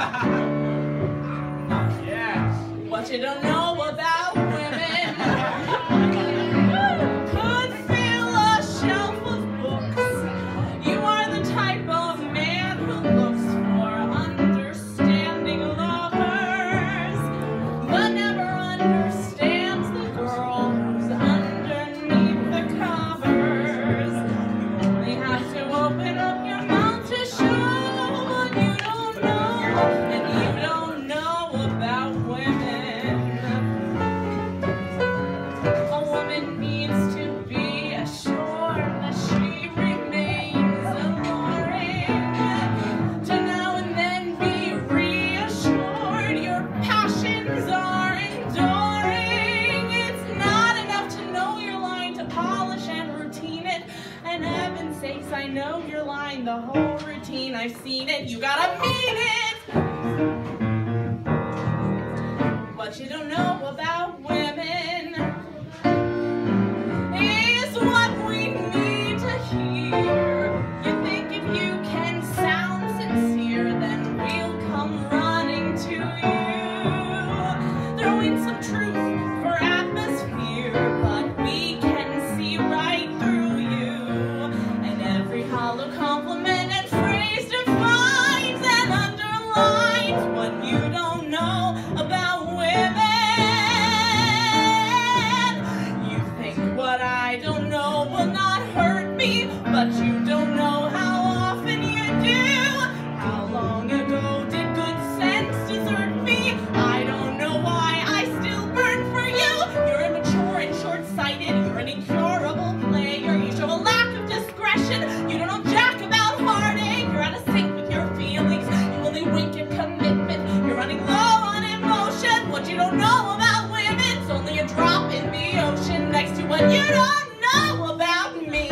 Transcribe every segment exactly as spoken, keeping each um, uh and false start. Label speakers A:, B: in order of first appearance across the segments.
A: Yes.
B: What you don't know about women could fill a shelf of books. You are the type of man who looks for understanding lovers, but never understands the girl who's underneath the covers. You only have to open up your mouth to show what you don't know, and you don't know about women. A woman needs to be assured that she remains alluring, to now and then be reassured your passions are enduring. It's not enough to know your line, to polish and routine it, and heaven's sakes, I know your line, the whole routine, I've seen it, you gotta mean it. What you don't know about women is what we need to hear. You think if you can sound sincere, then we'll come running to you. Throw in some truth for atmosphere, but we can see right through you. And every hollow compliment and phrase defines and underlines what you don't know about women. You think what I don't know will not hurt me, but you don't know how often you do. How long ago did good sense desert me? I don't know why I still burn for you. You're immature and short-sighted. You're an incurable player. You show a lack of discretion. You don't know jack about heartache. You're out of sync with your feelings. You only wink at commitment. You're running low on emotion. What you don't know about women's only a drop in the ocean next to what you don't know about me.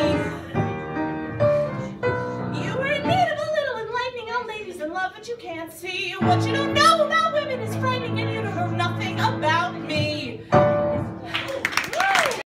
B: You were in need of a little enlightening, all ladies in love, but you can't see what you don't know